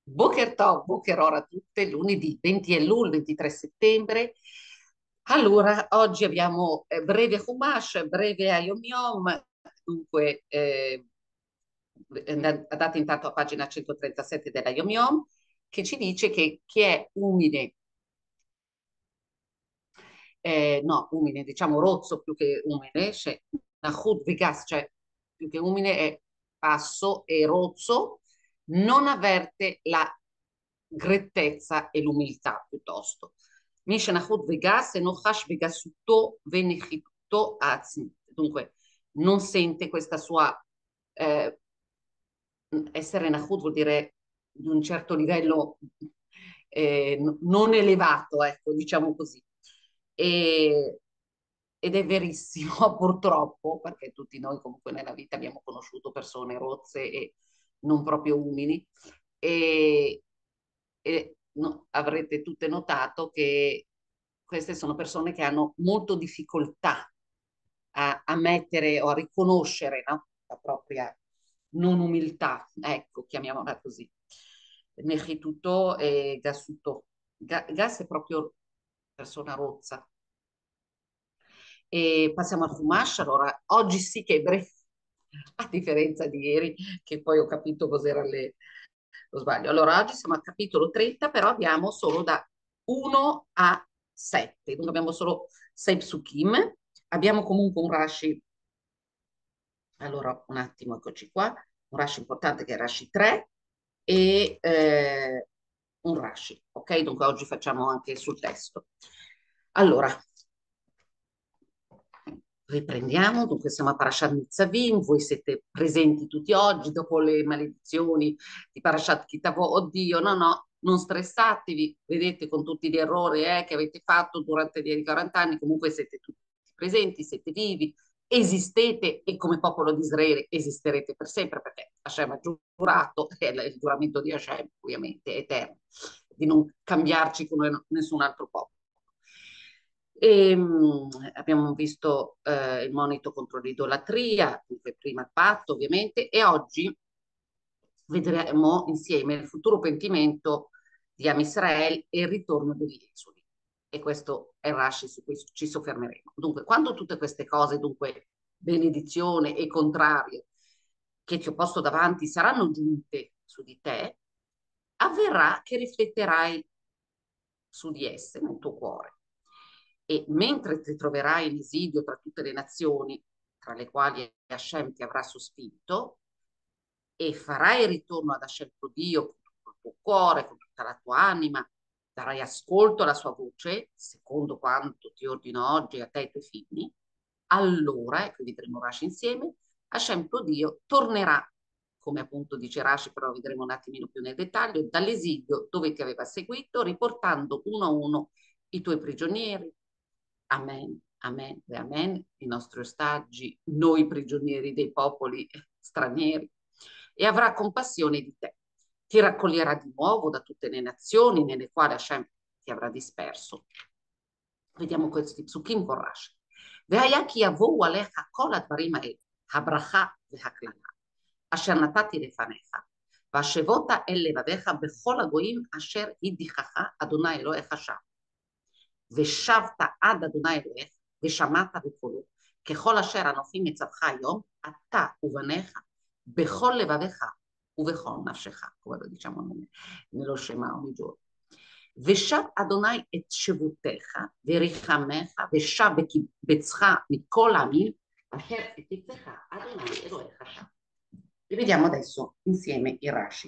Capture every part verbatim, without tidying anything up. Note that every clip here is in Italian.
Boker Tov, Boker Ora a tutte, lunedì venti Elul, ventitré settembre. Allora, oggi abbiamo eh, breve Chumash, breve Ayom Yom, dunque eh, andate intanto a pagina centotrentasette della Yom Yom, che ci dice che chi è umile, eh, no, umile, diciamo rozzo più che umile, cioè Nahud Vegas, cioè più che umile è basso e rozzo, non avverte la grettezza e l'umiltà piuttosto. Misha Nahud Vegas e Nochash Vegasutto Venechitto Azni. Dunque, non sente questa sua eh, essere Nahud vuol dire di un certo livello eh, n- non elevato, ecco, diciamo così. E, ed è verissimo, purtroppo, perché tutti noi comunque nella vita abbiamo conosciuto persone rozze e non proprio umili, e, e no- avrete tutte notato che queste sono persone che hanno molto difficoltà a, a mettere o a riconoscere, no? La propria non umiltà, ecco, chiamiamola così. Nechituto e Gasuto. Ga- Gas è proprio persona rozza. E passiamo al Fumash. Allora, oggi sì che è breve, a differenza di ieri, che poi ho capito cos'era le... lo sbaglio. Allora, oggi siamo al capitolo trenta, però abbiamo solo da uno a sette, dunque abbiamo solo sei psukim. Abbiamo comunque un Rashi, allora un attimo, eccoci qua, un Rashi importante che è Rashi tre e eh, un Rashi, ok? Dunque oggi facciamo anche sul testo. Allora, riprendiamo, dunque siamo a Parashat Nitzavim, voi siete presenti tutti oggi dopo le maledizioni di Parashat Kitavo. Oddio, no, no, non stressatevi, vedete con tutti gli errori eh, che avete fatto durante gli quaranta anni, comunque siete tutti presenti, siete vivi, esistete e come popolo di Israele esisterete per sempre perché Hashem ha giurato, e il giuramento di Hashem ovviamente è eterno, di non cambiarci come nessun altro popolo. E, mh, abbiamo visto eh, il monito contro l'idolatria, dunque prima il patto ovviamente, e oggi vedremo insieme il futuro pentimento di Am Israel e il ritorno degli esuli. E questo è il Rashi su cui ci soffermeremo. Dunque, quando tutte queste cose, dunque benedizione e contrario, che ti ho posto davanti, saranno giunte su di te, avverrà che rifletterai su di esse nel tuo cuore. E mentre ti troverai in esilio tra tutte le nazioni, tra le quali Hashem ti avrà sospinto, e farai ritorno ad Hashem tuo Dio con tutto il tuo cuore, con tutta la tua anima, darai ascolto alla sua voce, secondo quanto ti ordino oggi a te e ai tuoi figli, allora, e qui vedremo Rashi insieme, Hashem tuo Dio tornerà, come appunto dice Rashi, però vedremo un attimino più nel dettaglio, dall'esilio dove ti aveva seguito, riportando uno a uno i tuoi prigionieri. Amen, amen e amen, i nostri ostaggi, noi prigionieri dei popoli stranieri, e avrà compassione di te. Ti raccoglierà di nuovo da tutte le nazioni nelle quali Hashem ti avrà disperso. Vediamo questi psukim con Rashi. והיה כי יבואו עליך כל הדברים האלה, הברכה והקללה, אשר נתתי לפניך, והשבות אל לבביך בכל הגויים אשר הדיחך אדוני אלוהיך שם. ושבת עד אדוני אלוהיך, ושמעת בקולו, ככל אשר אנוכי מצווך היום, אתה ובניך, בכל לבביך ובכל נפשך, come lo diciamo nello Shema ogni giorno. ושב אדוני את שבותך וריחמך ושב בקבצך מכל העמים אשר הטיפך אדוני אלוהיך שם. Rivediamo adesso insieme i Rashi.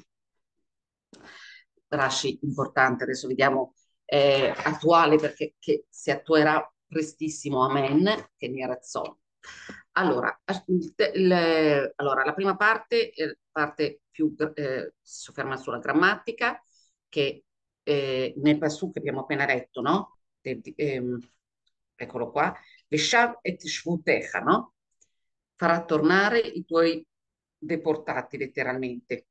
Rashi importante, adesso vediamo eh, attuale perché che si attuerà prestissimo, amen, che ne razzone. Allora, il, il, allora, la prima parte, eh, parte più, eh, si sofferma sulla grammatica, che eh, nel passu che abbiamo appena letto, no? De, de, ehm, eccolo qua, Veshav et Shvutecha, no? Farà tornare i tuoi deportati letteralmente.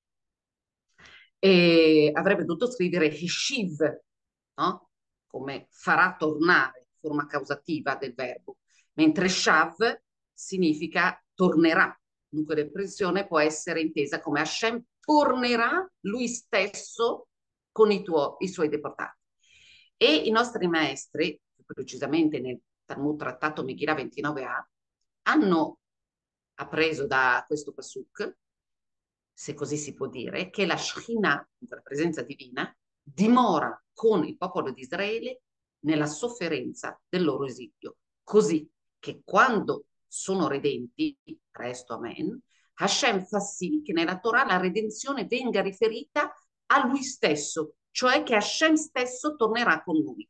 E avrebbe dovuto scrivere Heshiv, no? Come farà tornare, forma causativa del verbo, mentre Shav significa tornerà, dunque l'espressione può essere intesa come Hashem tornerà lui stesso con i, tuoi, i suoi deportati. E i nostri maestri, più precisamente nel Talmud Trattato Megillah ventinove a, hanno appreso da questo pasuk, se così si può dire, che la Shekhinah, la presenza divina, dimora con il popolo di Israele nella sofferenza del loro esilio, così che quando sono redenti, presto amen, Hashem fa sì che nella Torah la redenzione venga riferita a lui stesso, cioè che Hashem stesso tornerà con lui.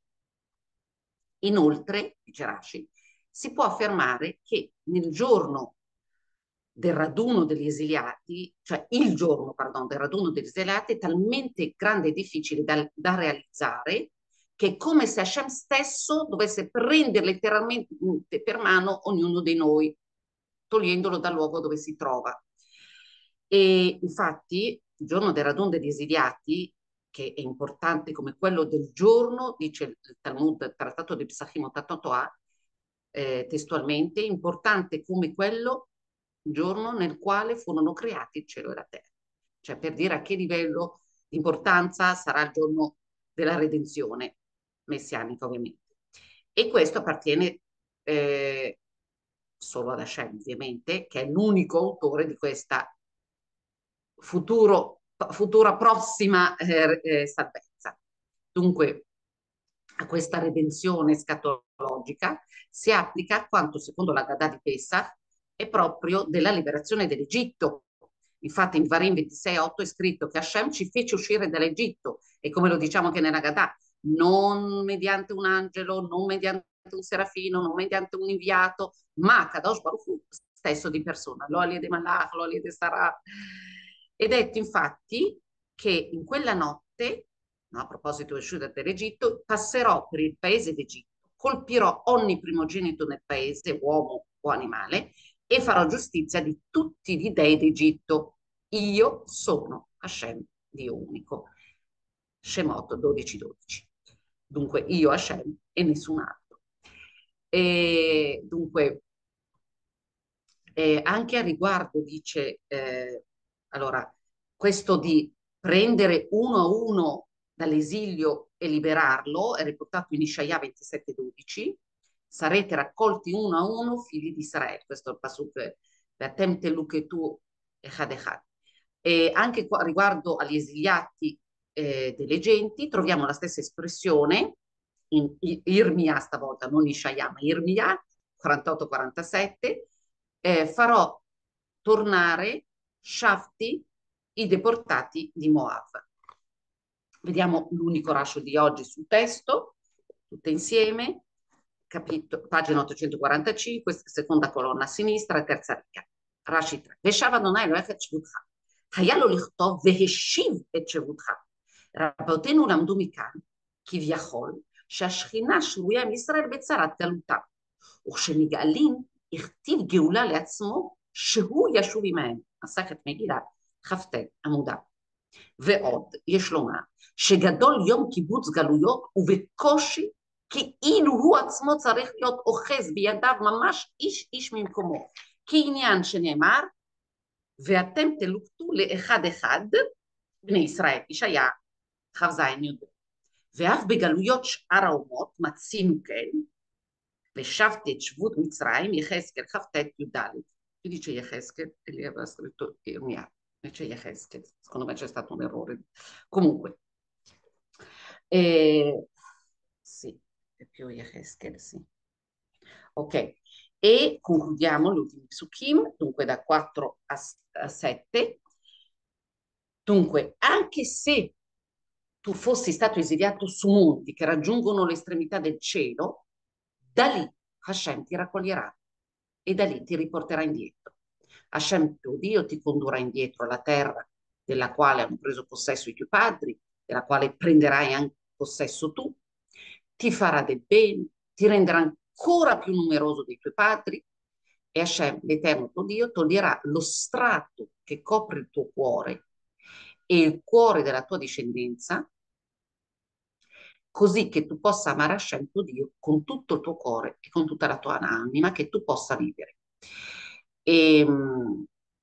Inoltre, dice Rashi, si può affermare che nel giorno del raduno degli esiliati, cioè il giorno, pardon, del raduno degli esiliati è talmente grande e difficile da, da realizzare che è come se Hashem stesso dovesse prendere letteralmente per mano ognuno di noi, togliendolo dal luogo dove si trova. E infatti il giorno del raduno degli esiliati, che è importante come quello del giorno, dice il Talmud, il Trattato di Psachim ottantotto a, eh, testualmente, importante come quello giorno nel quale furono creati il cielo e la terra. Cioè per dire a che livello di importanza sarà il giorno della redenzione messianica, ovviamente. E questo appartiene eh, solo ad Hashem, ovviamente, che è l'unico autore di questa futuro, futura prossima eh, eh, salvezza. Dunque, a questa redenzione scatologica si applica quanto, secondo la Gadà di Pesach, è proprio della liberazione dell'Egitto. Infatti in Varim ventisei otto è scritto che Hashem ci fece uscire dall'Egitto, e come lo diciamo anche nella Gadà, non mediante un angelo, non mediante un serafino, non mediante un inviato, ma Kadosh Baruch Hu stesso di persona, l'Olie de Malach, l'Olie de Sarah. È detto infatti che in quella notte, no, a proposito di uscita dall'Egitto, passerò per il paese d'Egitto, colpirò ogni primogenito nel paese, uomo o animale, e farò giustizia di tutti gli dei d'Egitto. Io sono Hashem, Dio unico. Shemot dodici dodici. Dunque io Hashem e nessun altro. E dunque eh, anche a riguardo dice, eh, allora, questo di prendere uno a uno dall'esilio e liberarlo è riportato in Isaiah ventisette dodici, sarete raccolti uno a uno figli di Israele, questo è il pasuk Vatem telu ketu echad echad. E anche qua, riguardo agli esiliati eh, delle genti, troviamo la stessa espressione in Irmia stavolta, non Isaiah, ma Irmia quarantotto quarantasette, eh, farò tornare Shafti, i deportati di Moab. Vediamo l'unico rascio di oggi sul testo, tutte insieme, capito, pagina ottocentoquarantacinque, seconda colonna a sinistra, terza riga. רש"י תראה, ושב אדוני אלוהיך את שבותך. היה לו לכתוב והשיב את שבותך. רבותינו למדו מכאן, כביכול, שהשכינה שרויה עם ישראל בצרת גלותם. וכשנגאלים, הכתיב גאולה לעצמו, שהוא ישוב עמהם. מסכת מגילה, כ"ט עמוד א'. ועוד, יש לומר, שגדול יום קיבוץ גלויות, ובקושי כאילו הוא עצמו צריך להיות אוחז בידיו ממש איש איש ממקומו. כעניין שנאמר, ואתם תלוקטו לאחד אחד, בני ישראל, ישעיה, כ"ז י"ב. ואף בגלויות שאר האומות מצינו כן, ושבתי את שבות מצרים, יחזקאל כ"ט י"ד. Qui dice Yehezkel e lì aveva scritto Irmia, invece Yehezkel, secondo me c'è stato un errore. Comunque, eh, sì, è più Yehezkel, sì. Ok, e concludiamo l'ultimo psukim, dunque da quattro a sette. Dunque, anche se tu fossi stato esiliato su monti che raggiungono l'estremità del cielo, da lì Hashem ti raccoglierà e da lì ti riporterà indietro. Hashem, tuo Dio, ti condurrà indietro alla terra della quale hanno preso possesso i tuoi padri, della quale prenderai anche possesso tu, ti farà del bene, ti renderà ancora più numeroso dei tuoi padri, e Hashem, l'Eterno tuo Dio, toglierà lo strato che copre il tuo cuore e il cuore della tua discendenza, così che tu possa amare Hashem tuo Dio con tutto il tuo cuore e con tutta la tua anima, che tu possa vivere. E,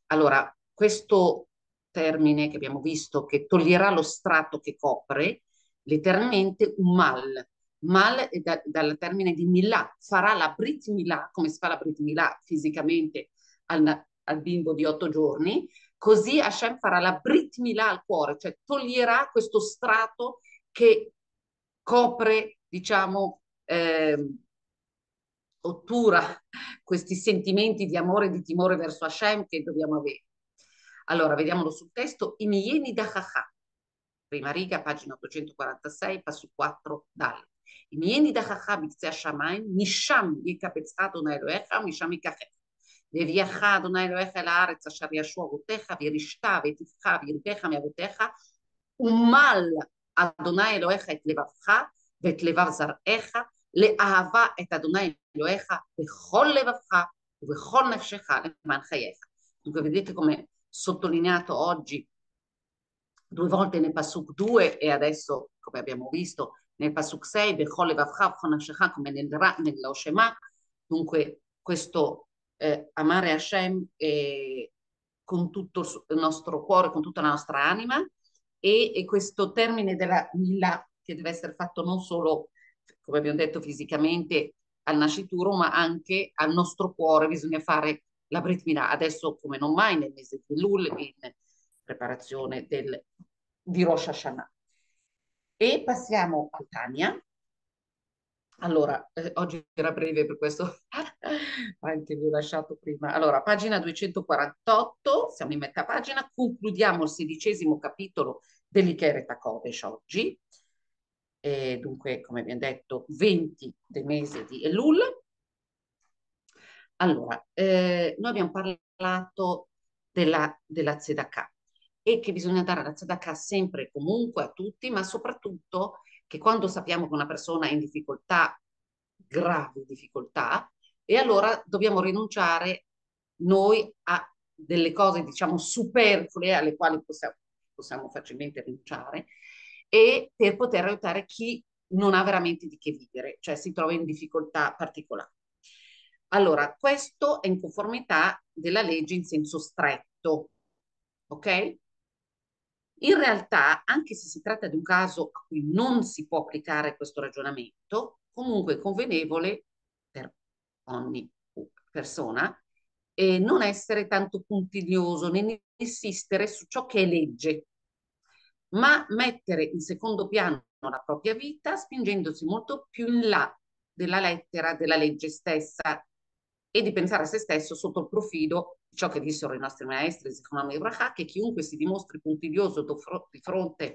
Allora, questo termine che abbiamo visto, che toglierà lo strato che copre, letteralmente un mal. Mal è da- dal termine di Milà, farà la Brit Milà, come si fa la Brit Milà fisicamente al, al bimbo di otto giorni, così Hashem farà la Brit Milà al cuore, cioè toglierà questo strato che copre, diciamo, ehm, ottura questi sentimenti di amore e di timore verso Hashem che dobbiamo avere. Allora, vediamolo sul testo. I miei da Chachà, prima riga, pagina ottocentoquarantasei, passo quattro, dal. I miei da Chachà, b'tzeh Shamayim, misham יקבצך אדוני אלוהיך, ומשם ייקחך. והביאך אדוני אלוהיך אל הארץ אשר ישוע אבותיך, וירשת והיטיבך וירבך מאבותיך, ומל אדוני אלוהיך את לבבך ואת לבב זרעך, לאהבה את אדוני אלוהיך בכל לבבך ובכל נפשך למען חייך. Dunque vedete come sottolineato oggi due volte nel Pasuk due e adesso, come abbiamo visto, nel Pasuk sei, Bechol Levavcha, Bechol Nafshecha, come nel, nello Shema. Dunque questo eh, amare Hashem eh, con tutto il nostro cuore, con tutta la nostra anima, e, e questo termine della Milà che deve essere fatto non solo, come abbiamo detto, fisicamente al nascituro, ma anche al nostro cuore. Bisogna fare la Brit Milà adesso come non mai nel mese di Elul, in preparazione del, di Rosh Hashanah. E passiamo a Tania. Allora, eh, oggi era breve per questo anche vi ho lasciato prima. Allora, pagina duecentoquarantotto, siamo in metà pagina, concludiamo il sedicesimo capitolo dell'Ikeret Kodesh oggi. E dunque, come abbiamo detto, venti del mese di Elul. Allora, eh, noi abbiamo parlato della, della Tzedakah e che bisogna dare la Tzedakah sempre e comunque a tutti, ma soprattutto che quando sappiamo che una persona è in difficoltà, gravi difficoltà, e allora dobbiamo rinunciare noi a delle cose, diciamo, superflue alle quali possiamo, possiamo facilmente rinunciare e per poter aiutare chi non ha veramente di che vivere, cioè si trova in difficoltà particolari. Allora, questo è in conformità della legge in senso stretto, ok? In realtà, anche se si tratta di un caso a cui non si può applicare questo ragionamento, comunque è convenevole per ogni persona e non essere tanto puntiglioso né insistere su ciò che è legge, ma mettere in secondo piano la propria vita spingendosi molto più in là della lettera della legge stessa e di pensare a se stesso sotto il profilo di ciò che dissero i nostri maestri, Zichronam Ibrahim, che chiunque si dimostri puntiglioso di fronte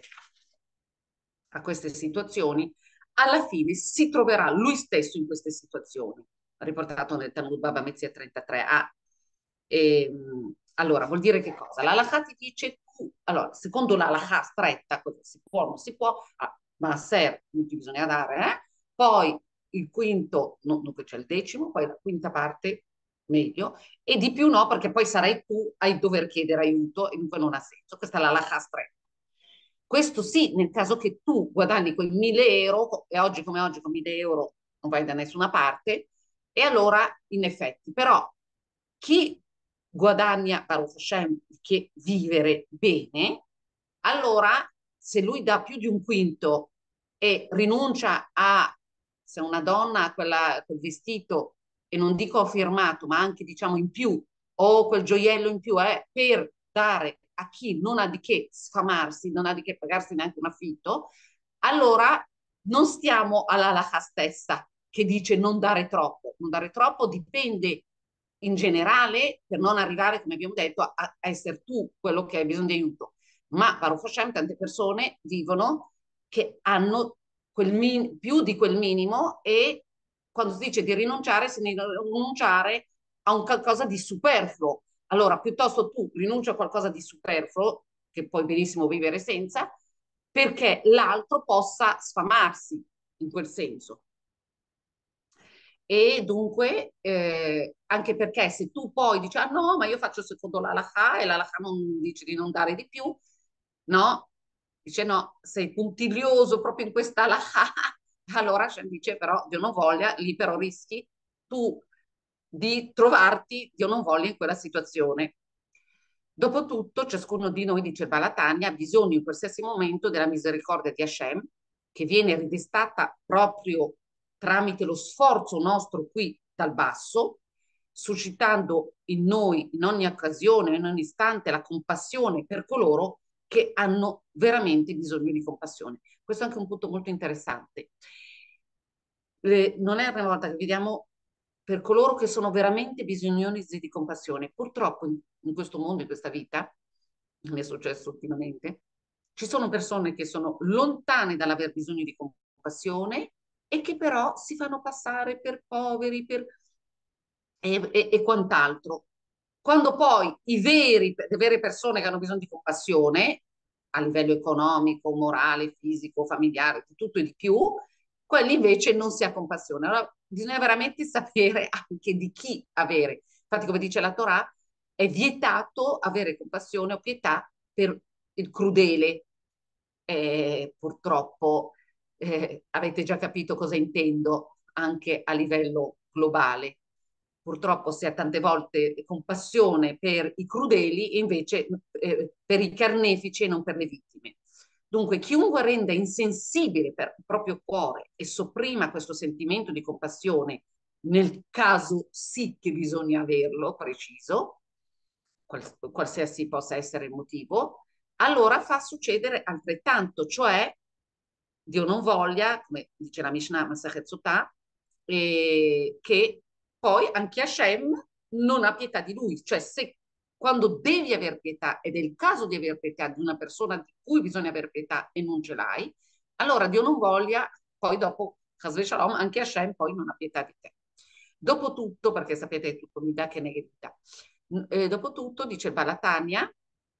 a queste situazioni, alla fine si troverà lui stesso in queste situazioni. Riportato nel Talmud Baba Metzia trentatré a. E, allora, vuol dire che cosa? L'Alaha ti dice tu, allora, secondo l'Alaha stretta, cosa si può, non si può, ah, ma ser, non ti bisogna dare, eh? Poi il quinto, no, dunque c'è il decimo, poi la quinta parte meglio, e di più no, perché poi sarai tu a dover chiedere aiuto e dunque non ha senso. Questa è la lacha stretta. Questo sì, nel caso che tu guadagni quei mille euro, e oggi come oggi con mille euro non vai da nessuna parte, e allora in effetti, però chi guadagna, Baruch Hashem, che vivere bene, allora se lui dà più di un quinto e rinuncia a, se una donna ha quella, quel vestito, e non dico firmato, ma anche diciamo in più, o quel gioiello in più, eh, per dare a chi non ha di che sfamarsi, non ha di che pagarsi neanche un affitto, allora non stiamo alla halakha stessa che dice non dare troppo. Non dare troppo dipende in generale per non arrivare, come abbiamo detto, a, a essere tu quello che hai bisogno di aiuto. Ma Baruch Hashem, tante persone vivono che hanno quel min- più di quel minimo e quando si dice di rinunciare, si deve rinunciare a un qualcosa di superfluo. Allora, piuttosto tu rinunci a qualcosa di superfluo, che puoi benissimo vivere senza, perché l'altro possa sfamarsi in quel senso. E dunque, eh, anche perché se tu poi dici, ah no, ma io faccio secondo l'Alaha e l'Alaha non dice di non dare di più, no? Dice no, sei puntiglioso proprio in questa Alaha, allora Hashem dice però, Dio non voglia, lì però rischi tu di trovarti, Dio non voglia, in quella situazione. Dopotutto, ciascuno di noi, dice Balatania, ha bisogno in qualsiasi momento della misericordia di Hashem, che viene ridestata proprio tramite lo sforzo nostro qui dal basso, suscitando in noi, in ogni occasione, in ogni istante, la compassione per coloro che hanno veramente bisogno di compassione. Questo è anche un punto molto interessante. Le, non è la prima volta che vediamo per coloro che sono veramente bisognosi di compassione. Purtroppo in, in questo mondo, in questa vita, mi è successo ultimamente, ci sono persone che sono lontane dall'aver bisogno di compassione e che però si fanno passare per poveri per, e, e, e quant'altro. Quando poi i veri, le vere persone che hanno bisogno di compassione, a livello economico, morale, fisico, familiare, di tutto e di più, quelli invece non si ha compassione. Allora bisogna veramente sapere anche di chi avere. Infatti, come dice la Torah, è vietato avere compassione o pietà per il crudele. Eh, purtroppo eh, avete già capito cosa intendo anche a livello globale. Purtroppo si ha tante volte compassione per i crudeli e invece eh, per i carnefici e non per le vittime. Dunque, chiunque renda insensibile per il proprio cuore e sopprima questo sentimento di compassione, nel caso sì che bisogna averlo, preciso, quals- qualsiasi possa essere il motivo, allora fa succedere altrettanto, cioè Dio non voglia, come dice la Mishnah Masachet Sotah, eh, che poi anche Hashem non ha pietà di lui, cioè se quando devi aver pietà ed è il caso di aver pietà di una persona di cui bisogna aver pietà e non ce l'hai, allora Dio non voglia, poi dopo Chas Shalom, anche Hashem poi non ha pietà di te. Dopo tutto, perché sapete è tutto mi dà che negatività, eh, dopo tutto dice Balatania,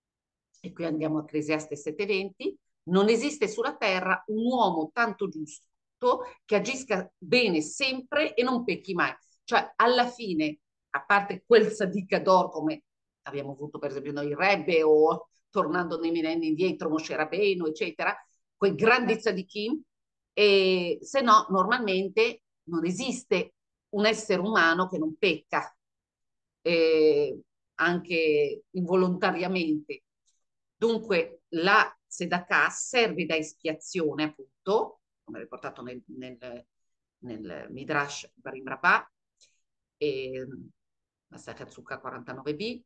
e qui andiamo a Ecclesiaste sette venti, non esiste sulla terra un uomo tanto giusto che agisca bene sempre e non pecchi mai. Cioè, alla fine, a parte quel sadicador come abbiamo avuto per esempio noi Rebbe o tornando nei millenni indietro Moshe Rabbeinu, eccetera, quei grandi tzadikim, e se no normalmente non esiste un essere umano che non pecca, eh, anche involontariamente. Dunque la tzedakah serve da espiazione, appunto, come riportato nel, nel, nel Midrash Barim Rabbah, e la Sakatsuka quarantanove b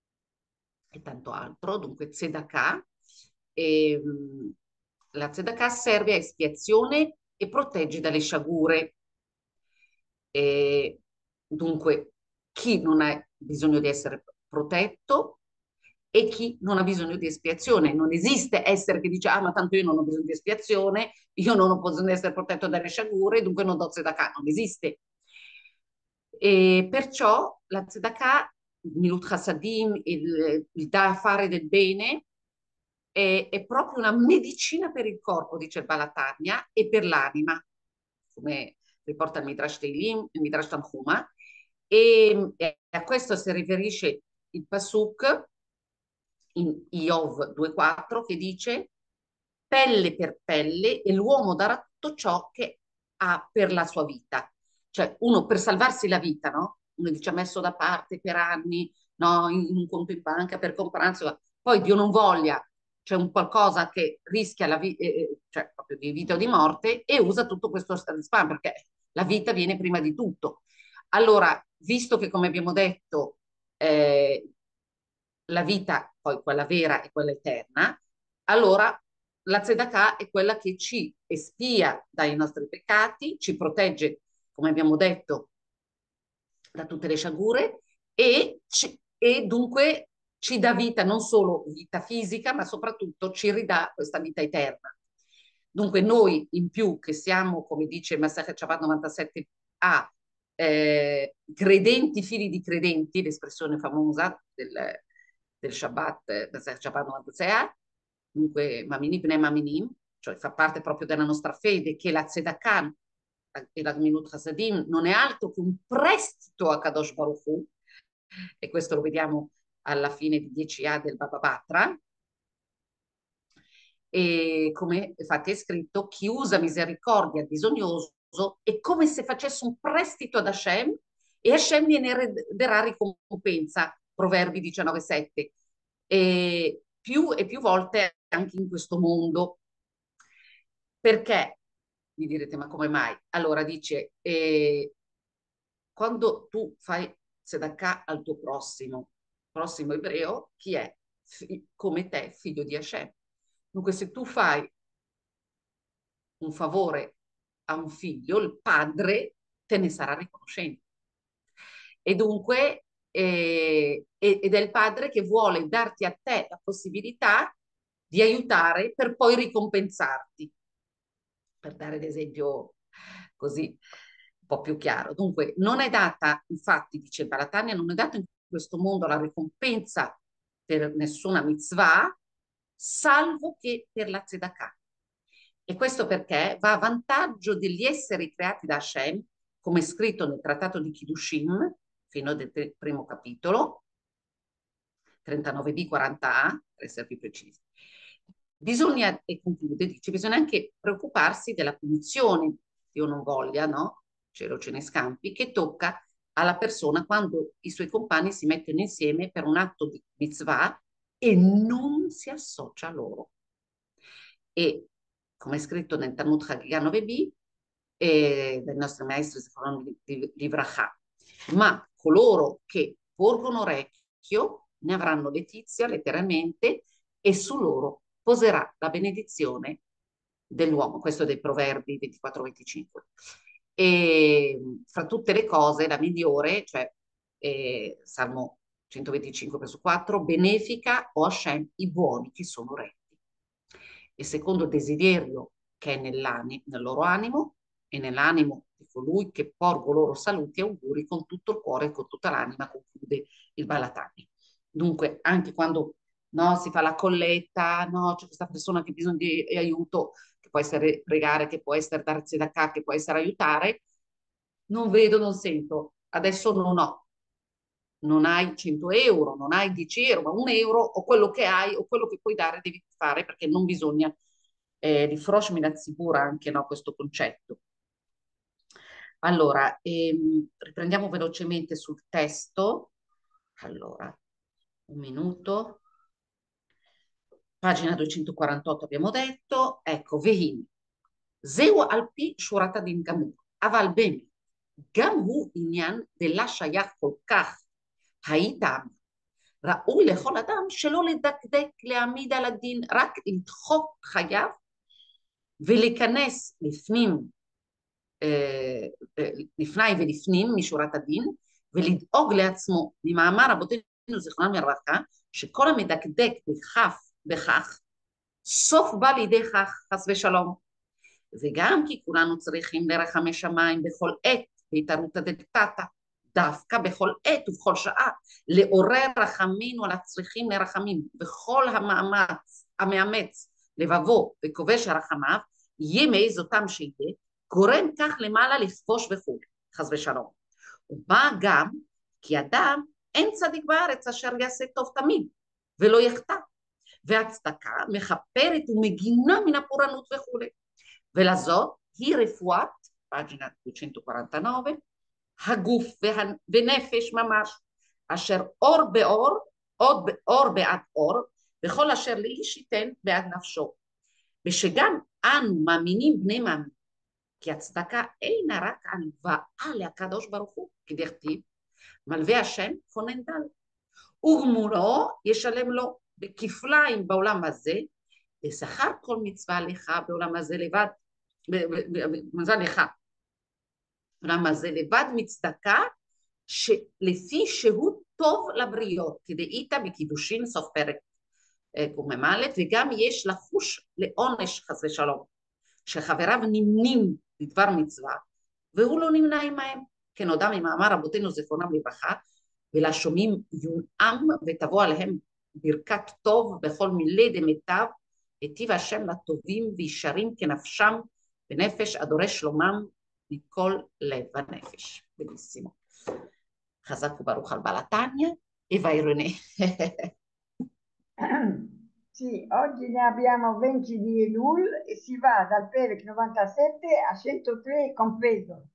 e tanto altro. Dunque tzedakah, e, mh, la tzedakah serve a espiazione e protegge dalle sciagure. E, dunque, chi non ha bisogno di essere protetto e chi non ha bisogno di espiazione. Non esiste essere che dice, ah, ma tanto io non ho bisogno di espiazione, io non ho bisogno di essere protetto dalle sciagure, dunque non do tzedakah. Non esiste. E perciò la tzedakah, Milut Chassadim, il, il da fare del bene, è, è proprio una medicina per il corpo, dice il Balatania, e per l'anima, come riporta il Midrash Teilim, il Midrash Tanhuma, e, e a questo si riferisce il Pasuk in Iov due quattro che dice pelle per pelle e l'uomo darà tutto ciò che ha per la sua vita. Cioè uno per salvarsi la vita, no? Uno dice ha messo da parte per anni, no? In, in un conto in banca per comprarsi, poi Dio non voglia, c'è un qualcosa che rischia la vita, eh, cioè proprio di vita o di morte e usa tutto questo spam perché la vita viene prima di tutto. Allora, visto che come abbiamo detto, eh, la vita, poi quella vera e quella eterna, allora la tzedakah è quella che ci espia dai nostri peccati, ci protegge, come abbiamo detto, da tutte le sciagure e, ci- e dunque ci dà vita, non solo vita fisica, ma soprattutto ci ridà questa vita eterna. Dunque noi in più che siamo, come dice Massacre Shabbat novantasette a, eh, credenti figli di credenti, l'espressione famosa del, del Shabbat, Massacre Shabbat novantasei a, dunque Maminim Bnei Maminim, cioè fa parte proprio della nostra fede, che la Tzedakah e la Gmilut Hasadim non è altro che un prestito a Kadosh Baruch Hu, e questo lo vediamo alla fine di dieci a del Baba Batra, e come infatti è scritto, chi usa misericordia al bisognoso è come se facesse un prestito ad Hashem e Hashem gliene darà ricompensa, Proverbi diciannove sette. e più e più volte anche in questo mondo. Perché? Mi direte, ma come mai? Allora dice, eh, quando tu fai tzedakah al tuo prossimo, prossimo ebreo, chi è? Fi- come te, figlio di Hashem. Dunque, se tu fai un favore a un figlio, il padre te ne sarà riconoscente. E dunque, eh, ed è il padre che vuole darti a te la possibilità di aiutare per poi ricompensarti, per dare l'esempio così un po' più chiaro. Dunque, non è data, infatti, dice Balatania, non è data in questo mondo la ricompensa per nessuna mitzvah, salvo che per la tzedakah. E questo perché va a vantaggio degli esseri creati da Hashem, come scritto nel trattato di Kiddushin, fino al primo capitolo, trentanove b, quaranta a, per essere più precisi. Bisogna, e conclude, dice, bisogna anche preoccuparsi della punizione, Dio non voglia, no? Cielo ce ne scampi, che tocca alla persona quando i suoi compagni si mettono insieme per un atto di mitzvah e non si associa a loro. E come è scritto nel Talmud Chagiga nove b, eh, del nostro maestro Zefron Livracha, ma coloro che porgono orecchio ne avranno letizia letteralmente e su loro poserà la benedizione dell'uomo. Questo è dei Proverbi ventiquattro venticinque. E fra tutte le cose, la migliore, cioè eh, Salmo centoventicinque verso quattro, benefica o Hashem i buoni che sono retti. E secondo il desiderio che è nell'ani- nel loro animo e nell'animo di colui che porgo loro saluti e auguri con tutto il cuore e con tutta l'anima, conclude il Balatani. Dunque, anche quando no, si fa la colletta, no, c'è questa persona che ha bisogno di aiuto, che può essere pregare, che può essere darsi da cá, che può essere aiutare, non vedo, non sento, adesso non ho, non hai cento euro, non hai dieci euro, ma un euro o quello che hai o quello che puoi dare devi fare perché non bisogna, eh, rifrosh mi rassicura anche no, questo concetto. Allora, ehm, riprendiamo velocemente sul testo. Allora, un minuto. Pagina duecentoquarantotto abbiamo detto, ecco, Vehim. זהו על פי שורת הדין גמור, אבל באמת, גם הוא עניין דלה שייך כל כך, הייתם, ראוי לכל אדם שלא לדקדק להעמיד על הדין, רק לדחוק חייו ולהיכנס לפנים, אה, לפני ולפנים משורת הדין, ולדאוג לעצמו ממאמר רבותינו זיכרונם לברכה, שכל המדקדק בכך, בכך סוף בא לידי כך חס ושלום. וגם כי כולנו צריכים לרחמי שמיים בכל עת, בהתערותא דלתתא, דווקא בכל עת ובכל שעה, לעורר רחמינו על הצריכים לרחמים, וכל המאמץ, המאמץ לבבו וכובש הרחמיו, יהיה מאיזותם שיהיה, גורם כך למעלה לכבוש וכו', חס ושלום. ומה גם כי אדם אין צדיק בארץ אשר יעשה טוב תמיד, ולא יחטא, והצדקה מכפרת ומגינה מן הפורענות וכו'. ולזאת היא רפואת, פאגינה duecentoquarantanove, הגוף וה, ונפש ממש, אשר אור באור, עוד אור בעד אור, וכל אשר לאיש ייתן בעד נפשו. ושגם אנו מאמינים בני מאמין, כי הצדקה אינה רק הלוואה לקדוש ברוך הוא, כדכתיב, מלווה השם כונן דל, וגמולו ישלם לו בכפליים בעולם הזה, ושכר כל מצווה לך בעולם הזה לבד, מזל לך, בעולם הזה לבד מצדקה, שלפי שהוא טוב לבריות, כדאית בקידושין סוף פרק קמ"א, וגם יש לחוש לעונש חס ושלום, שחבריו נמנים בדבר מצווה, והוא לא נמנה עמהם, כנודע ממאמר רבותינו זיכרונם לברכה, ולשומעים יונעם ותבוא עליהם ברכת טוב בכל מילי דמיטב, היטיב השם לטובים וישרים כנפשם בנפש הדורש שלומם מכל לב הנפש. Benissimo. חזק וברוך על Balatania e vai René. Sì, oggi ne abbiamo venti di Elul e si va dal Perec novantasette a centotré compreso.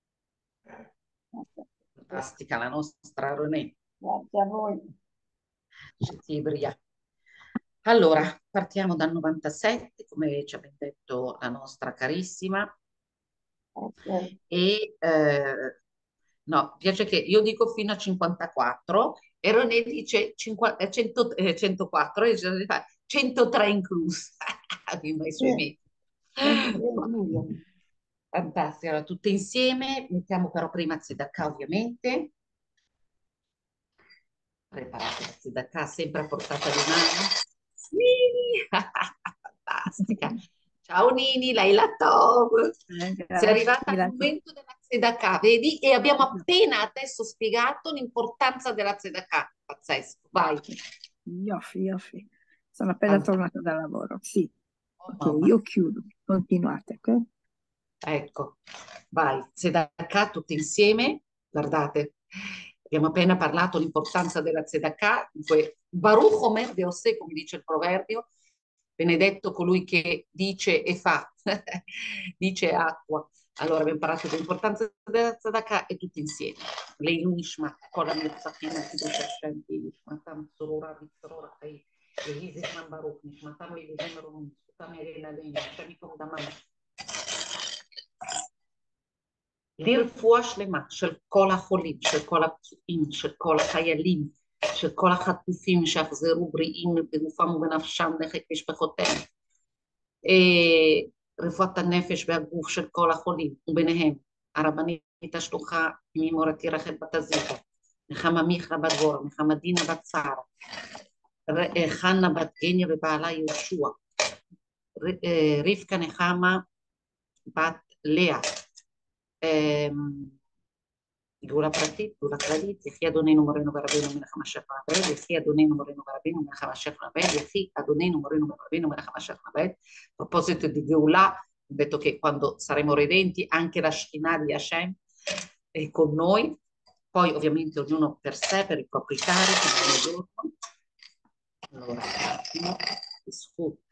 Fantastica la nostra René. Grazie a voi. Shetibria. Allora, partiamo dal novantasette, come ci ha ben detto la nostra carissima. Ok. E eh, no, piace che io dico fino a cinquantaquattro e René dice cinquanta, eh, cento, eh, centoquattro e Gianni fa centotré inclusa. Aveva i Sì, suoi metri. sempre incluso. Fantastico, allora tutte insieme, mettiamo però prima Tzedakah ovviamente, preparate la Tzedakah sempre a portata di mano. Nini! Fantastica. Ciao Nini, Laila Tov. Eh, Sei arrivata al grazie. momento della Tzedakah, vedi? E abbiamo appena adesso spiegato l'importanza della Tzedakah. Pazzesco, vai. Yoffi, yoffi. Sono appena Fantastico. tornata dal lavoro. Sì. Oh, Ok, mamma. io chiudo. Continuate, ok? Ecco, vai, Tzedakah tutti insieme, guardate, abbiamo appena parlato dell'importanza della Tzedakah, dunque, Baruch Omer Deosè, come dice il proverbio, benedetto colui che dice e fa, dice acqua. Allora abbiamo parlato dell'importanza della Tzedakah e tutti insieme. Lei Nishma, con la mia Tzachina, Kiddush Hashem, Nishmatam, Sorora, Vitzorora, e Yizishman Baruch, Nishmatam, Elizim Rum, Sutam, Elena, Lena, Hashem, Yikom Damai. לרפואה שלמה של כל החולים, של כל הפצועים, של כל החיילים, של כל החטופים שיחזרו בריאים בגופם ובנפשם לחיק משפחותיהם. רפואת הנפש והגוף של כל החולים, וביניהם הרבנית השלוחה ממורתי רחל בת הזיו, נחמה מיכלה בת דבורה, נחמה דינה בת שרה, חנה בת גניה ובעלה יהושע, רבקה נחמה בת לאה, גאולה פרטית, גאולה כללית, יחי אדוננו מורנו ורבינו מלך המשיח לעבד, יחי אדוננו מורנו ורבינו מלך המשיח לעבד, יחי אדוננו moriamo ורבינו מלך המשיח לעבד. A proposito di Geulah, ho detto che quando saremo redenti anche la Shekinah di Hashem è con noi, poi ovviamente ognuno per sé, per i propri carichi, ogni giorno. Allora, un attimo, si sfrutta.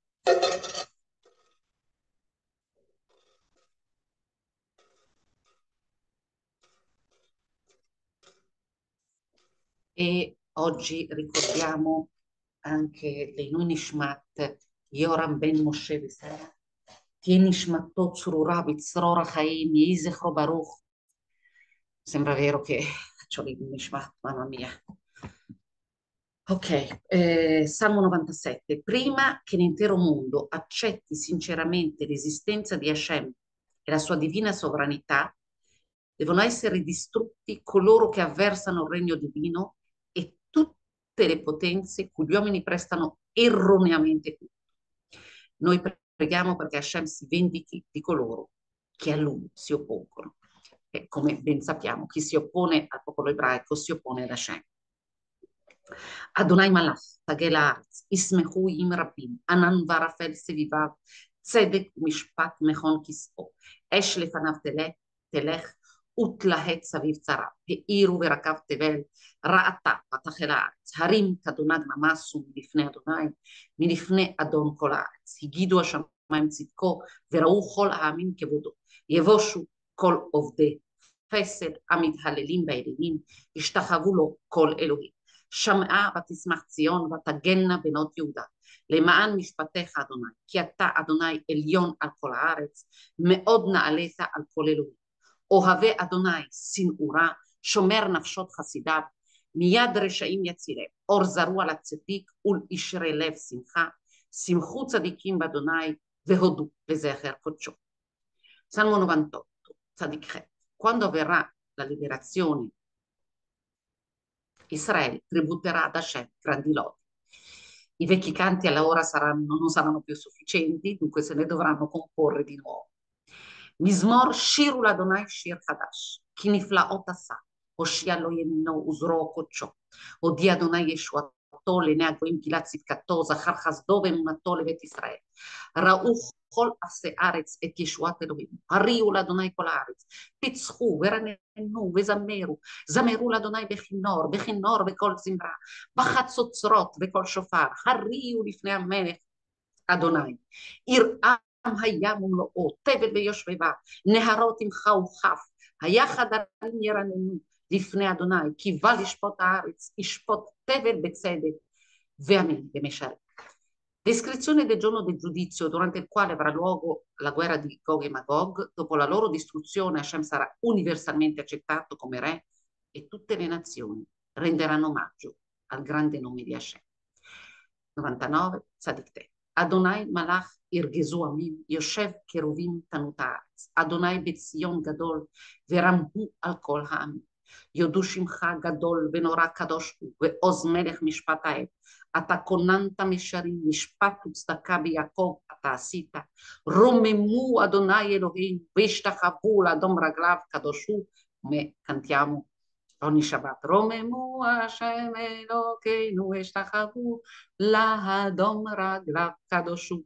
E oggi ricordiamo anche Leilui Nishmat Yoram Ben Moshe Vesera, Tie Nishmatot Tzurura Bitzrora Chaim Yehi Zechro Baruch. Sembra vero che faccio Leilui Nishmat, mamma mia. Ok, eh, Salmo novantasette. Prima che l'intero mondo accetti sinceramente l'esistenza di Hashem e la sua divina sovranità, devono essere distrutti coloro che avversano il regno divino e tutte le potenze cui gli uomini prestano erroneamente culto. Noi preghiamo perché Hashem si vendichi di coloro che a lui si oppongono. E come ben sappiamo, chi si oppone al popolo ebraico si oppone ad Hashem. אדוני מלך, תגל הארץ, ישמחו עם רבים, ענן וערפל סביביו, צדק ומשפט מכון כסאו, אש לפניו תלך, תלך ותלהט סביב צריו, האירו ורקב תבל, ראתה ותחל הארץ, הרים כדונג נמסו מלפני אדוני, מלפני אדון כל הארץ, הגידו השמיים צדקו, וראו כל העמים כבודו, יבושו כל עובדי חסד המתהללים באלילים, השתחוו לו כל אלוהים. שמעה ותשמח ציון ותגלנה בנות יהודה למען משפטיך אדוני כי אתה אדוני עליון על כל הארץ מאוד נעלית על כל אלוהים אוהבי אדוני שנאורה שומר נפשות חסידיו מיד רשעים יצילם אור זרוע לצדיק ולישרי לב שמחה שמחו צדיקים באדוני והודו לזכר קודשו. Salmo novantotto, Tzaddik. Quando avverrà la liberazione, Israele tributerà ad Hashem grandi lodi. I vecchi canti alla ora saranno, non saranno più sufficienti, dunque se ne dovranno comporre di nuovo. Mizmor shiru l'Adonai shir chadash, ki niflaot asa, hoshia lo yemino uzro kocho, odi Adonai yeshuato לעיני הגויים גילת צדקתו, זכר חסדו ואמונתו לבית ישראל. ראו כל עשי ארץ את ישועת אלוהים, הריעו לאדוני כל הארץ, פיצחו ורננו וזמרו, זמרו לאדוני בכינור, בכינור בקול זמרה, בחצוצרות בקול שופר, הריעו לפני המלך אדוני. ירעם הים ומלואו, תבל ויושבבה, נהרות עמך וכף, היחד הרים ירננו, לפני אדוני, כי בא לשפוט הארץ, ישפוט תבל בצדק, ועמים במשרת. Descrizione del giorno del giudizio durante il quale avrà luogo la guerra di Gog e Magog. Dopo la loro distruzione, Hashem sarà universalmente accettato come re e tutte le nazioni renderanno omaggio al grande nome di Hashem. novantanove, Tzadikte. Adonai Malach Irgezu Amim, Yoshev Keruvim Tanut Haaretz, Adonai Betzion Gadol, Veramhu al Kol Ha'amim, Yodu Shimcha Gadol Venora Kadosh Hu, Ve'oz Melech Mishpat Ha'ed, אתה כוננת משרים, משפט וצדקה ביעקב אתה עשית, רוממו אדוני אלוהים, והשתחוו לאדום רגליו קדוש הוא, cantiamo ogni Shabbat, רוממו השם אלוקינו, והשתחוו לאדום רגליו קדוש הוא.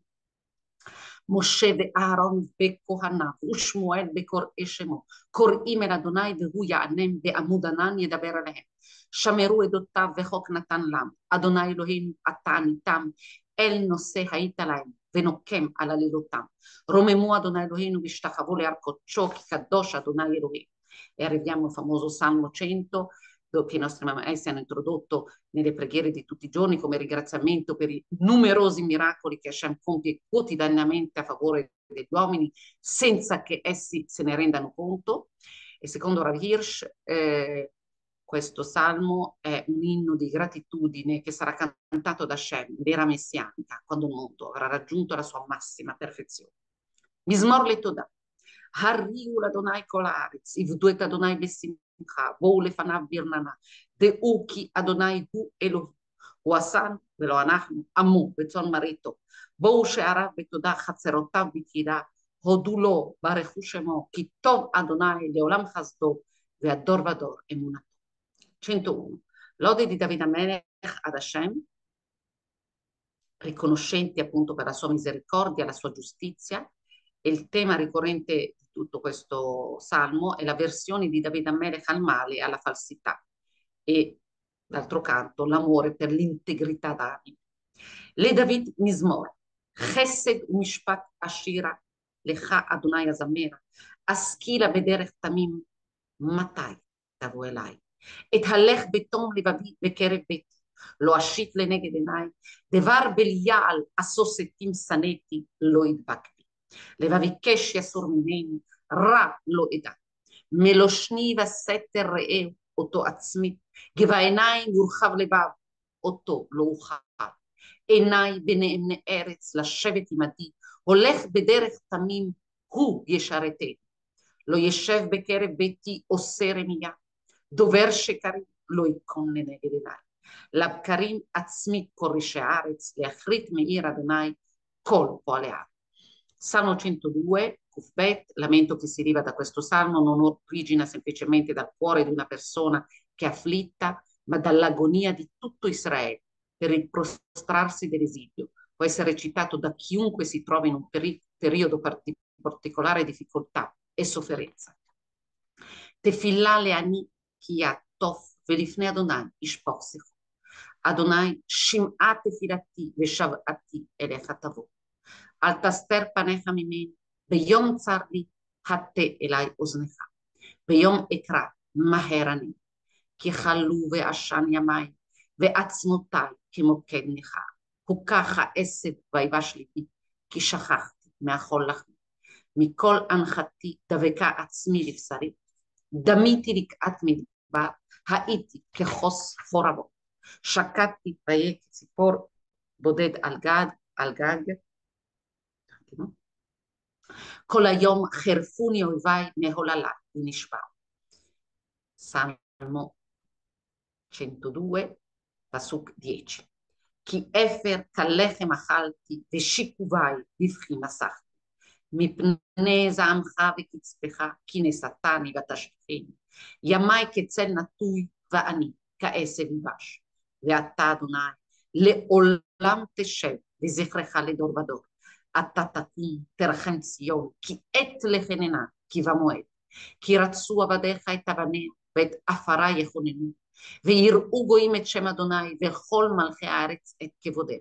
משה ואהרון וכהניו ושמואל בקוראי שמו, קוראים אל אדוני והוא יענם, בעמוד ענן ידבר עליהם. שמרו עדותיו וחוק נתן להם, אדוני אלוהינו אתה עניתם, אל נושא היית להם, ונוקם על עלילותם. רוממו אדוני אלוהינו והשתחוו להר קודשו, כי קדוש אדוני אלוהים. E arriviamo al famoso Salmo cento, che i nostri maestri hanno introdotto nelle preghiere di tutti i giorni come ringraziamento per i numerosi miracoli che Hashem compie quotidianamente a favore degli uomini, senza che essi se ne rendano conto. E secondo Rav Hirsch, eh, questo salmo è un inno di gratitudine che sarà cantato da Hashem, l'era messianica, quando il mondo avrà raggiunto la sua massima perfezione. Mizmor Letodah. הריעו לאדוני כל הארץ, עבדו את אדוני בשמחה, בואו לפניו ברננה, דעו כי אדוני הוא אלוהים, הוא עשנו ולא אנחנו, עמו בצאן מרעיתו, בואו שעריו בתודה, חצרותיו בקהילה, הודו לו, ברכו שמו, כי טוב אדוני לעולם חסדו, והדור ודור אמונתו. centouno. Lode di Davide Amelech ad Hashem, riconoscenti appunto per la sua misericordia, la sua giustizia. E il tema ricorrente di tutto questo salmo è la versione di Davide Amelech al male e alla falsità, e d'altro canto l'amore per l'integrità d'animo. Le David Mizmor, Chesed Mishpat Ashira, Lecha Adonai Azamera, Askila Bederech Tamim, Matai Tavo Elai, Et Halech Betom Levavi Bekerev Beti, Lo Ashit Leneged Enai, Devar Belial Asosetim Saneti Lo Idbakti. לבקש יסור ממני, רע לא אדע. מלושני וסתר רעהו, אותו עצמי, גבה עיניים יורחב לבב, אותו לא אוכל. עיניי בנאמני ארץ, לשבת עמדי, הולך בדרך תמים, הוא ישרתני. לא ישב בקרב ביתי עושה רמייה, דובר שקרים לא ייכון לנגד עיניי. לבקרים עצמי כורשי הארץ, להחריט מעיר אדוני כל פועלי הארץ. Salmo centodue, Kufbet, lamento che si deriva da questo salmo, non origina semplicemente dal cuore di una persona che è afflitta, ma dall'agonia di tutto Israele per il prostrarsi dell'esilio. Può essere recitato da chiunque si trovi in un peri periodo di particolare difficoltà e sofferenza. Tefillah le'ani ki yatof velifnei Adonai ishpochsechu. Adonai shim'at tefilati veshav'ati elecha tavo. אל תסתר פניך ממני, ביום צר לי, הטה אליי אוזנך, ביום אקרא מהר אני, כי חלו ועשן ימיי, ועצמותיי כמוקד ניחר, הוכח העשב ויבש ליבי, כי שכחתי מאכול לחמי, מכל אנחתי דבקה עצמי לבשרי, דמיתי לקעת מדבר, הייתי כחוס חורבות, שקעתי ואהיה כציפור בודד על גג, על גג, כל היום חרפוני אויביי מהוללה ונשבר. Salmo centodue, pasuk dieci. כי אפר כלחם אכלתי ושיקובי בבכי מסכתי. מפני זעמך וקצפך כי נשאתני ותשליכני. ימי כצל נטוי ואני כעשב יבש. ואתה אדוני לעולם תשב וזכרך לדור ודור. אתה תקום תרחם ציון, כי עת לחננה, כי במועד. כי רצו עבדיך את אבניה, ואת עפרה יכוננו, ויראו גויים את שם אדוני, וכל מלכי הארץ את כבודך.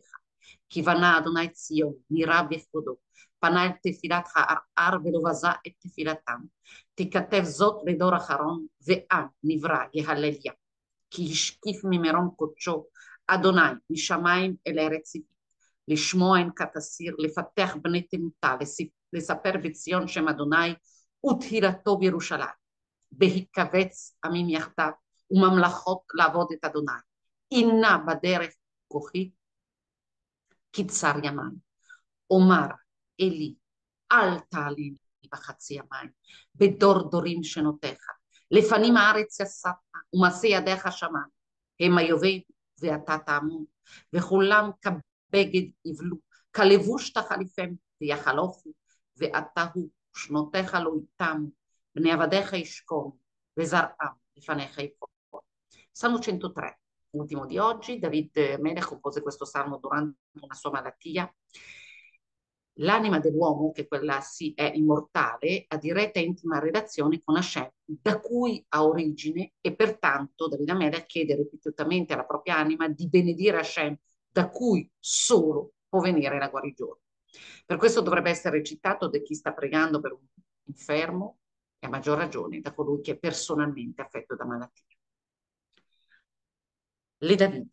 כי בנה אדוני ציון, נראה בכבודו. פנה אל תפילת הערער ולא בזה את תפילתם. תכתב זאת לדור אחרון, ועם נברא יהלליה. כי השקיף ממרום קודשו, אדוני, משמיים אל ארץ ציפית. לשמוע אין כתסיר, לפתח בני תמותה, לספר בציון שם אדוני, ותהילתו בירושלים. בהיקבץ עמים יחדיו, וממלכות לעבוד את אדוני. הנה בדרך כוחי, קיצר ימיים. אומר אלי, אל תעליני בחצי ימיים, בדור דורים שנותיך. לפנים הארץ יסדת, ומעשה ידיך שמיים. המה יאבדו ואתה תעמוד, וכולם כבגד יבלו, כלבוש תחליפם ויחלופו, ואתה הוא, שנותיך לא יתמו, bene עבדיך ישכון, וזרעם לפניך ייפול. Salmo centotré, ultimo di oggi. David Melech compose questo salmo durante una sua malattia. L'anima dell'uomo, che quella sì è immortale, ha diretta e intima relazione con Hashem, da cui ha origine, e pertanto David Melech chiede ripetutamente alla propria anima di benedire Hashem, da cui solo può venire la guarigione. Per questo dovrebbe essere recitato da chi sta pregando per un infermo, e a maggior ragione da colui che è personalmente affetto da malattia. Le David.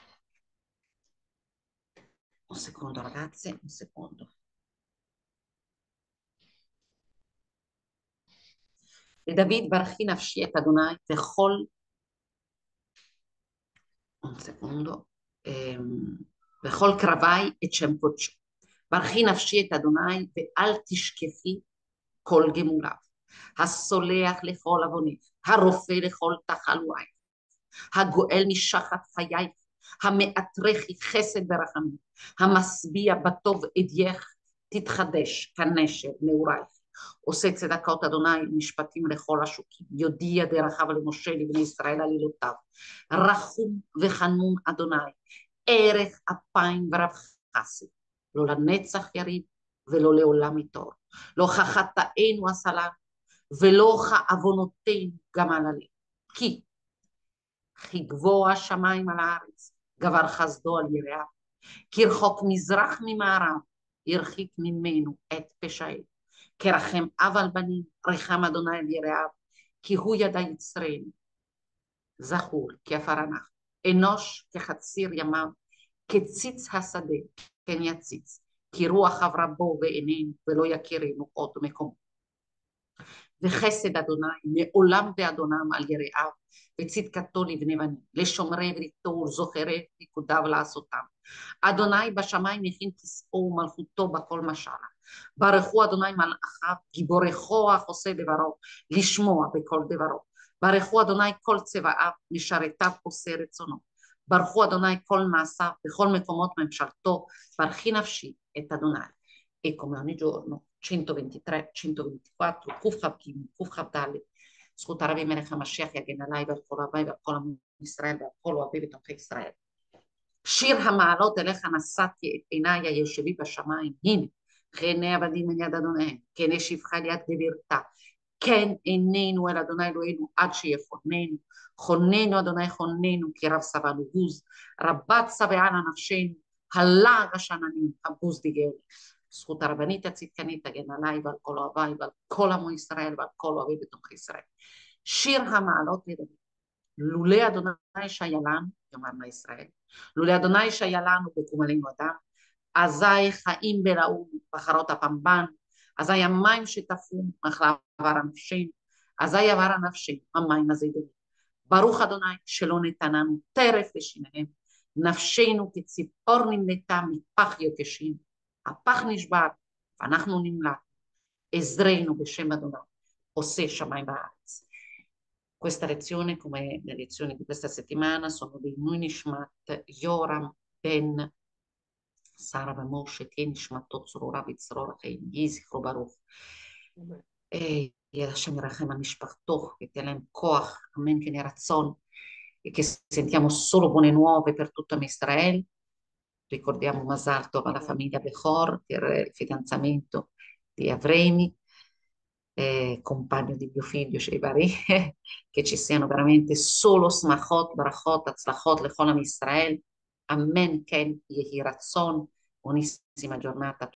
Un secondo ragazze, un secondo. לדוד ברכי נפשי את אדוני וכל, un secondo, וכל קרבי את שם קודשו. ברכי נפשי את אדוני ואל תשכחי כל גמוליו. הסולח לכל עווניך, הרופא לכל תחלואיך, הגואל משחת חייך, המאתרך חסד ורחמים, המשביע בטוב אדייך תתחדש כנשר נעורייך. עושה צדקות אדוני משפטים לכל השוקים, יודיע דרכיו למשה לבני ישראל עלילותיו. רחום וחנון אדוני, ערך אפיים ורב חסד, לא לנצח יריב ולא לעולם יתור. לא כחטאינו עשה לנו, ולא כעוונותינו גמל עלינו. כי כי גבוה השמיים על הארץ, גבר חסדו על יראיו. כי רחוק מזרח ממערב, ירחיק ממנו את פשעינו. כרחם אב על בנים, רחם אדוני על יראיו, כי הוא ידע יצרנו. זכור כעפר אנחנו, אנוש כחציר ימיו, כציץ השדה, כן יציץ, כי רוח עברה בו ועינינו, ולא יכירנו עוד מקומו. וחסד אדוני מעולם באדונם על יראיו, וצדקתו לבני בנים, לשומרי בריתו ולזוכרי פקודיו לעשותם. אדוני בשמיים הכין כסאו ומלכותו בכל משלה. ברכו אדוני מלאכיו, גיבורי כוח עושה דברו, לשמוע בכל דברו. ברכו אדוני כל צבאיו, משרתיו עושה רצונו. ברכו אדוני כל מעשיו, בכל מקומות ממשלתו, ברכי נפשי את אדוני. E come ogni giorno, centoventitré, centoventiquattro, Kuf Chav Gimel, Kuf Chav Dalet, זכות הרבי מלך המשיח יגן עליי ועל כל אביי ועל כל עם ישראל ועל כל אוהבי ותומכי ישראל. שיר המעלות אליך נשאתי את עיניי היושבי בשמיים, הנה, עיני עבדים אל יד אדוניהם, כן ישיבך על יד גבירתה, כן עינינו אל אדוני אלוהינו עד שיחוננו, חוננו אדוני חוננו כי רב סבנו בוז, רבת שבענה נפשנו, הלעג השננים, הבוז דיגל. זכות הרבנית הצדקנית תגן עליי ועל כל אוהביי ועל כל עמו ישראל ועל כל אוהבי ותומכי ישראל. שיר המעלות לדוד. לולא אדוני שהיה לנו, יאמרנה ישראל, לולא אדוני שהיה לנו בקום עלינו אדם, אזי חיים בלעו בחרות הפמבן, אזי המים שטפו מחלה עבר הנפשנו, אזי עבר הנפשנו המים הזידונים. ברוך אדוני שלא נתננו טרף לשיניהם, נפשנו כציפור נמלטה מפח יוקשים, הפח נשבר ואנחנו נמלט, עזרנו בשם אדוני, עושה שמיים בארץ. Questa lezione, come le lezioni di questa settimana, sono di Nui Nishmat Yoram Ben Sara Moshe Tien Nishmatot Zrora Vitzrora Chaim Yizichro Baruch. E Hashem Yerachem a Mishpachtoch, che tia lem koach, amen, che ne razzon, e che sentiamo solo buone nuove per tutto Israele. Ricordiamo Mazal Tov alla famiglia Bechor per il fidanzamento di Avremi, eh, compagno di mio figlio Sheibari, che ci siano veramente solo smachot, barachot, atzlachot, lechol am Israel, Amen, Ken, Yehi Razzon. Buonissima giornata.